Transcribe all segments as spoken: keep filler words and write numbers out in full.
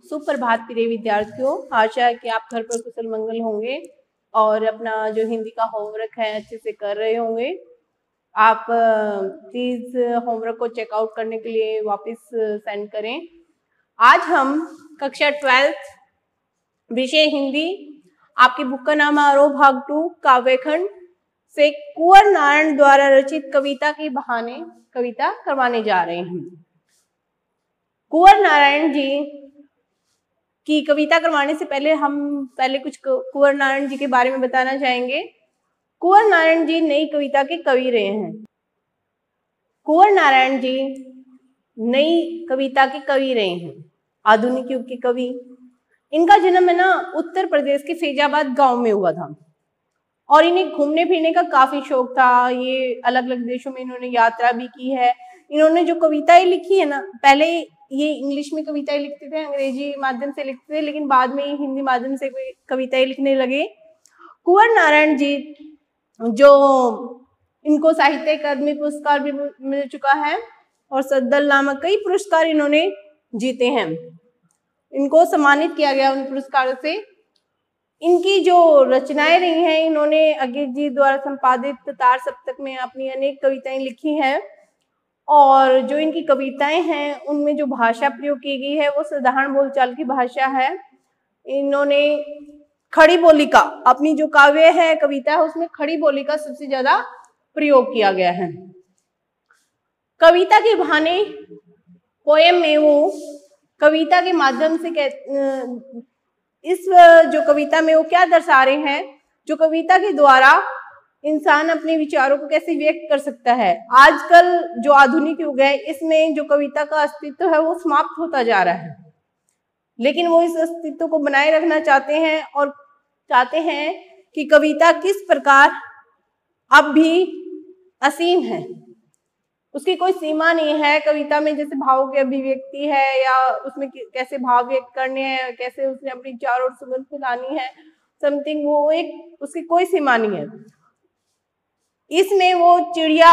सुप्रभात प्रिय विद्यार्थियों, आशा है कि आप घर पर कुशल मंगल होंगे और अपना जो हिंदी का होमवर्क है अच्छे से कर रहे होंगे। आप प्लीज होमवर्क को चेकआउट करने के लिए वापस सेंड करें। आज हम कक्षा ट्वेल्थ विषय हिंदी, आपकी बुक का नाम आरोह भाग टू काव्यखंड से कुंवर नारायण द्वारा रचित कविता के बहाने कविता करवाने जा रहे हैं। कुंवर नारायण जी की कविता करवाने से पहले हम पहले कुछ कुंवर नारायण जी के बारे में बताना चाहेंगे। कुंवर नारायण जी नई कविता के कवि रहे हैं। कुंवर नारायण जी नई कविता के कवि रहे हैं, आधुनिक युग के कवि। इनका जन्म है ना उत्तर प्रदेश के फैजाबाद गांव में हुआ था और इन्हें घूमने फिरने का काफी शौक था। ये अलग अलग देशों में इन्होंने यात्रा भी की है। इन्होंने जो कविताएं लिखी है ना, पहले ये इंग्लिश में कविताएं लिखते थे, अंग्रेजी माध्यम से लिखते थे, लेकिन बाद में हिंदी माध्यम से कविताएं लिखने लगे। कुंवर नारायण जी जो इनको साहित्य अकादमी पुरस्कार भी मिल चुका है और सद्दल नामक कई पुरस्कार इन्होंने जीते हैं। इनको सम्मानित किया गया उन पुरस्कारों से। इनकी जो रचनाएं रही हैं, इन्होंने अज्ञे जी द्वारा संपादित तार सप्तक में अपनी अनेक कविताएं लिखी हैं और जो इनकी कविताएं हैं उनमें जो भाषा प्रयोग की गई है वो साधारण बोलचाल की भाषा है। इन्होंने खड़ी बोली का, अपनी जो काव्य है कविता है उसमें खड़ी बोली का सबसे ज्यादा प्रयोग किया गया है। कविता के बहाने पोएम में वो कविता के माध्यम से इस जो कविता में वो क्या दर्शा रहे हैं, जो कविता के द्वारा इंसान अपने विचारों को कैसे व्यक्त कर सकता है। आजकल जो आधुनिक युग है इसमें जो कविता का अस्तित्व है वो समाप्त होता जा रहा है, लेकिन वो इस अस्तित्व को बनाए रखना चाहते हैं और चाहते हैं कि कविता किस प्रकार अब भी असीम है, उसकी कोई सीमा नहीं है। कविता में जैसे भावों की अभिव्यक्ति है या उसमें कैसे भाव व्यक्त करने हैं, कैसे उसने अपनी चार ओर सुगंध फैलानी है, समथिंग, वो एक उसकी कोई सीमा नहीं है। इसमें वो चिड़िया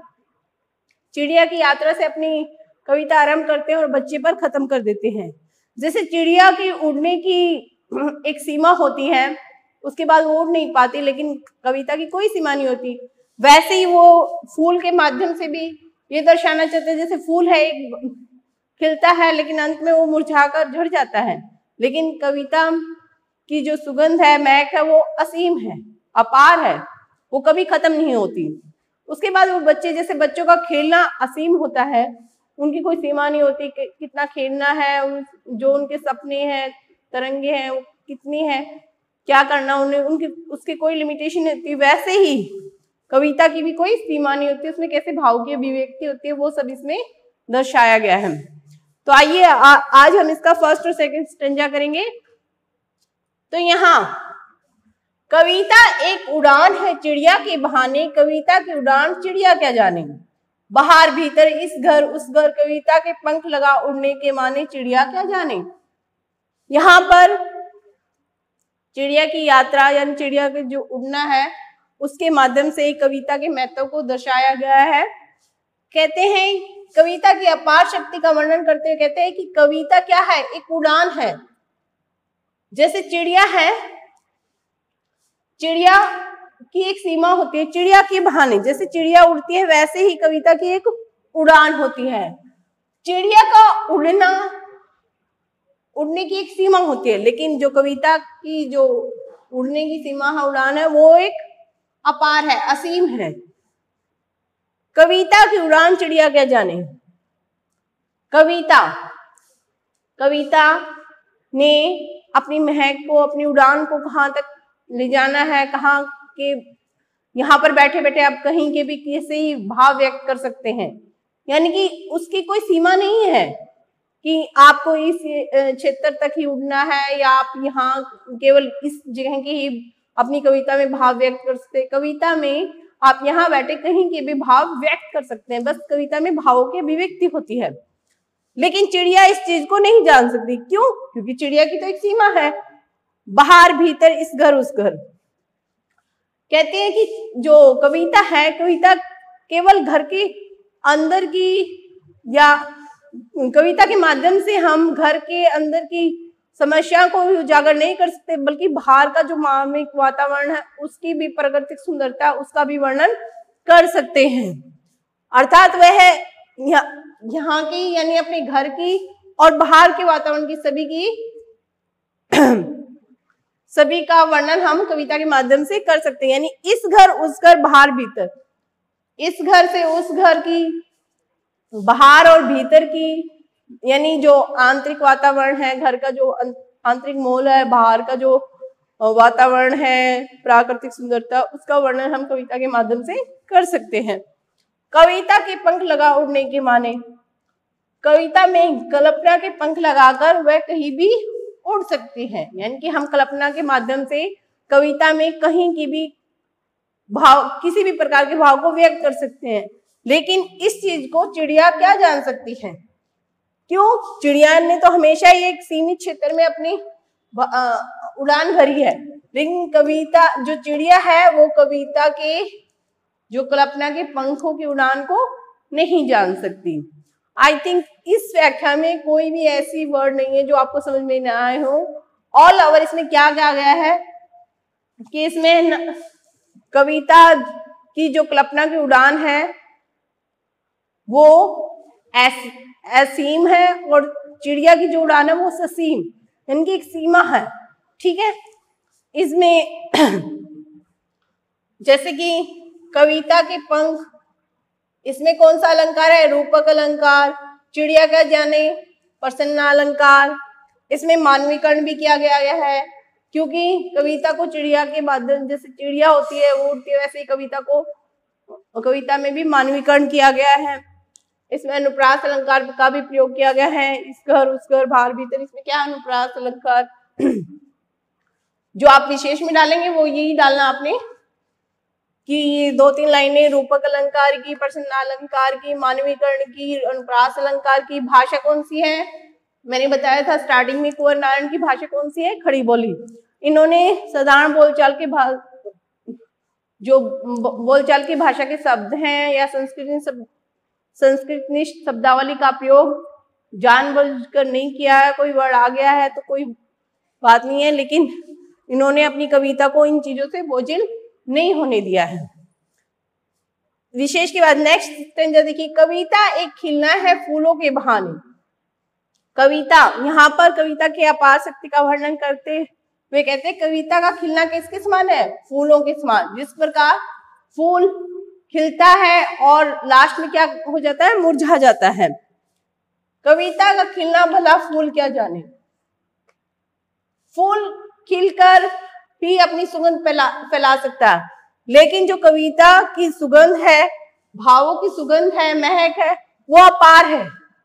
चिड़िया की यात्रा से अपनी कविता आरंभ करते हैं और बच्चे पर खत्म कर देते हैं। जैसे चिड़िया की उड़ने की एक सीमा होती है, उसके बाद वो उड़ नहीं पाती, लेकिन कविता की कोई सीमा नहीं होती। वैसे ही वो फूल के माध्यम से भी ये दर्शाना चाहते हैं, जैसे फूल है एक खिलता है लेकिन अंत में वो मुरझाकर झड़ जाता है, लेकिन कविता की जो सुगंध है, महक है, वो असीम है, अपार है, वो कभी खत्म नहीं होती। उसके बाद वो बच्चे, जैसे बच्चों का खेलना असीम होता है, उनकी कोई सीमा नहीं होती कि कितना खेलना है, जो उनके सपने हैं, तरंगे हैं, वो कितनी है, क्या करना उन्हें, उनकी उसकी कोई लिमिटेशन नहीं होती। वैसे ही कविता की भी कोई सीमा नहीं होती, उसमें कैसे भाव की अभिव्यक्ति होती है वो सब इसमें दर्शाया गया है। तो आइए आज हम इसका फर्स्ट और सेकंड स्टेंजा करेंगे। तो यहाँ कविता एक उड़ान है चिड़िया के बहाने, कविता की उड़ान चिड़िया क्या जाने, बाहर भीतर इस घर उस घर, कविता के पंख लगा उड़ने के माने, चिड़िया क्या जाने। यहाँ पर चिड़िया की यात्रा यानी चिड़िया के जो उड़ना है उसके माध्यम से कविता के महत्व को दर्शाया गया है। कहते हैं कविता की अपार शक्ति का वर्णन करते हुए कहते हैं कि कविता क्या है, एक उड़ान है। जैसे चिड़िया है, चिड़िया की एक सीमा होती है, चिड़िया के बहाने जैसे चिड़िया उड़ती है वैसे ही कविता की एक उड़ान होती है। चिड़िया का उड़ना, उड़ने की एक सीमा होती है, लेकिन जो कविता की जो उड़ने की सीमा है, उड़ान है, वो एक अपार है, असीम है। कविता की उड़ान चिड़िया क्या जाने। कविता कविता ने अपनी महक को, अपनी उड़ान को कहाँ तक ले जाना है, कहाँ के, यहाँ पर बैठे बैठे आप कहीं के भी कैसे ही भाव व्यक्त कर सकते हैं, यानी कि उसकी कोई सीमा नहीं है कि आपको इस क्षेत्र तक ही उड़ना है या आप यहाँ केवल इस जगह की ही अपनी कविता में भाव व्यक्त कर सकते हैं। कविता में आप यहाँ बैठे कहीं के भी भाव व्यक्त कर सकते हैं, बस कविता में भावों की अभिव्यक्ति होती है। लेकिन चिड़िया इस चीज को नहीं जान सकती। क्यों? क्योंकि चिड़िया की तो एक सीमा है, बाहर भीतर इस घर उस घर। कहते हैं कि जो कविता है, कविता केवल घर के अंदर की या कविता के माध्यम से हम घर के अंदर की समस्या को भी उजागर नहीं कर सकते, बल्कि बाहर का जो मानविक वातावरण है उसकी भी प्राकृतिक सुंदरता, उसका भी वर्णन कर सकते हैं। अर्थात वह यहाँ की यानी अपने घर की और बाहर के वातावरण की सभी की सभी का वर्णन हम कविता के माध्यम से कर सकते हैं। यानी इस घर उस घर बाहर भीतर, इस घर से उस घर की, बाहर और भीतर की, यानी जो आंतरिक वातावरण है, घर का जो आंतरिक माहौल है, बाहर का जो वातावरण है, प्राकृतिक सुंदरता, उसका वर्णन हम कविता के माध्यम से कर सकते हैं। कविता के पंख लगा उड़ने के माने, कविता में कल्पना के पंख लगाकर वह कहीं भी उड़ सकती है। यानी कि हम कल्पना के माध्यम से कविता में कहीं की भी भाव, किसी भी प्रकार के भाव को व्यक्त कर सकते हैं। लेकिन इस चीज को चिड़िया क्या जान सकती है? क्यों? चिड़िया ने तो हमेशा ही एक सीमित क्षेत्र में अपनी उड़ान भरी है, लेकिन कविता जो चिड़िया है वो कविता के जो कल्पना के पंखों की उड़ान को नहीं जान सकती। आई थिंक इस व्याख्या में कोई भी ऐसी वर्ड नहीं है जो आपको समझ में न आए हो। ऑल ओवर इसमें क्या क्या गया है कि इसमें कविता की जो कल्पना की उड़ान है वो असीम है और चिड़िया की जो उड़ान है वो ससीम, इनकी एक सीमा है। ठीक है, इसमें जैसे कि कविता के पंख, इसमें कौन सा अलंकार है? रूपक अलंकार। चिड़िया का जाने प्रसन्न अलंकार। इसमें मानवीकरण भी किया गया है, क्योंकि कविता को चिड़िया के माध्यम, जैसे चिड़िया होती है वो उड़ती है, वैसे ही कविता को कविता में भी मानवीकरण किया गया है। इसमें अनुप्रास अलंकार का भी प्रयोग किया गया है। इस घर उस घर बाहर भीतर, इसमें क्या अनुप्रास अलंकार जो आप विशेष में डालेंगे वो यही डालना आपने कि ये दो तीन लाइनें रूपक अलंकार की, प्रसन्न अलंकार की, मानवीकरण की, अनुप्रास अलंकार की। भाषा कौन सी है? मैंने बताया था स्टार्टिंग में, कुंवर नारायण की भाषा कौन सी है? खड़ी बोली। इन्होंने साधारण बोलचाल के भा जो बोलचाल की भाषा के शब्द हैं या संस्कृत शब्द संस्कृतनिष्ठ शब्दावली का प्रयोग जानबूझकर नहीं किया है। कोई वर्ड आ गया है तो कोई बात नहीं है, लेकिन इन्होंने अपनी कविता को इन चीजों से बोझिल नहीं होने दिया है। विशेष के बाद नेक्स्ट स्टेंजा देखिए, कविता एक खिलना है फूलों के बहाने। कविता, यहाँ पर कविता की अपार शक्ति का वर्णन करते हुए कहते हैं कविता का खिलना किसके समान है? फूलों के समान। जिस प्रकार फूल खिलता है और लास्ट में क्या हो जाता है? मुरझा जाता है। कविता का खिलना भला फूल क्या जाने। फूल खिलकर ही अपनी सुगंध फैला फैला सकता है, लेकिन जो कविता की सुगंध है, भावों की सुगंध है, महक है, वो अपार है।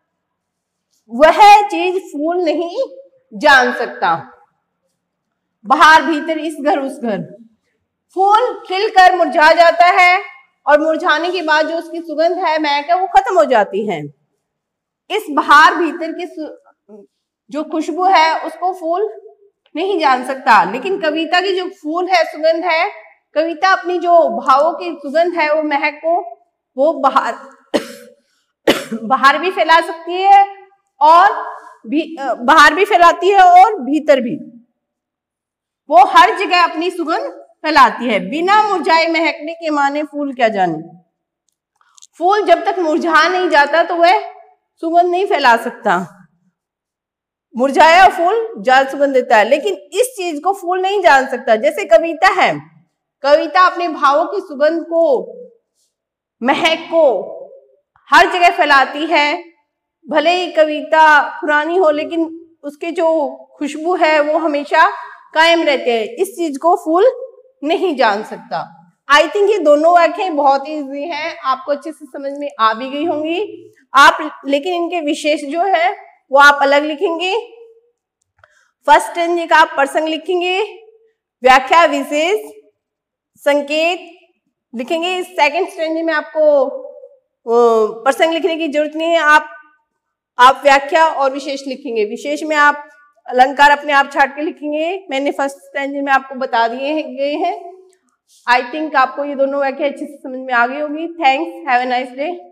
वह चीज फूल नहीं जान सकता। बाहर भीतर, इस घर उस घर। फूल खिलकर मुरझा जाता है और मुरझाने के बाद जो उसकी सुगंध है, महक है, वो खत्म हो जाती है। इस बाहर भीतर की जो खुशबू है उसको फूल नहीं जान सकता, लेकिन कविता की जो फूल है, सुगंध है, कविता अपनी जो भावों की सुगंध है, वो महक को वो बाहर बाहर भी फैला सकती है और भी बाहर भी फैलाती है और भीतर भी। वो हर जगह अपनी सुगंध फैलाती है। बिना मुरझाए महकने के माने फूल क्या जाने। फूल जब तक मुरझा नहीं जाता तो वह सुगंध नहीं फैला सकता। मुरझाया फूल ज्यादा सुगंध देता है, लेकिन इस चीज को फूल नहीं जान सकता। जैसे कविता है, कविता अपने भावों की सुगंध को, महक को हर जगह फैलाती है। भले ही कविता पुरानी हो, लेकिन उसके जो खुशबू है वो हमेशा कायम रहते हैं। इस चीज को फूल नहीं जान सकता। आई थिंक ये दोनों वाक्य बहुत ही इजी हैं, आपको अच्छे से समझ में आ भी गई होंगी आप, लेकिन इनके विशेष जो है वो आप अलग लिखेंगे। फर्स्ट स्टेंजे का आप प्रसंग लिखेंगे, व्याख्या, विशेष, संकेत लिखेंगे। सेकंड स्टेंजे में आपको प्रसंग लिखने की जरूरत नहीं है, आप आप व्याख्या और विशेष लिखेंगे। विशेष में आप अलंकार अपने आप छाट के लिखेंगे। मैंने फर्स्ट स्टेंजे में आपको बता दिए गए हैं। आई थिंक आपको ये दोनों व्याख्या अच्छे से समझ में आ गई होगी। Thanks, have a nice day.